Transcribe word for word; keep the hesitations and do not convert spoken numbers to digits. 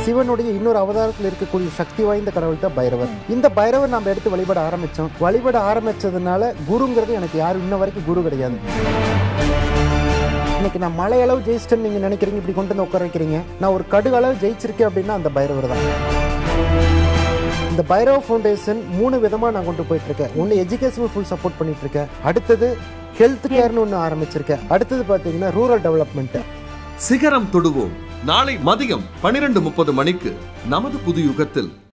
சிவனுடைய இன்னொரு அவதாரத்தில் இருக்கக்கூடிய சக்தி வாய்ந்த கடவுள் தான் பைரவர். இந்த பைரவர் நம்ம எடுத்து வழிபட ஆரம்பிச்சோம். வழிபட ஆரம்பிச்சதுனால குருங்கிறது எனக்கு யாரும் இன்ன வரைக்கும் குரு கிடையாது. இன்னைக்கு நான் மலை அளவு ஜெயிச்சிட்டேன்னு நீங்க நினைக்கிறீங்க, இப்படி கொண்டு வந்து உட்கார வைக்கிறீங்க. நான் ஒரு கடுகு அளவு ஜெயிச்சிருக்கேன் அப்படின்னா அந்த பைரவர் தான். இந்த பைரவ ஃபவுண்டேஷன் மூணு விதமா நான் கொண்டு போயிட்டு இருக்கேன். ஒன்னு எஜுகேஷன் ஃபுல் சப்போர்ட் பண்ணிட்டு இருக்கேன். அடுத்தது ஹெல்த் கேர்னு ஒன்று ஆரம்பிச்சிருக்கேன். அடுத்தது பாத்தீங்கன்னா ரூரல் டெவலப்மெண்ட். சிகரம் தொடுவோம் நாளை மதியம் பனிரெண்டு முப்பது மணிக்கு நமது புது யுகத்தில்.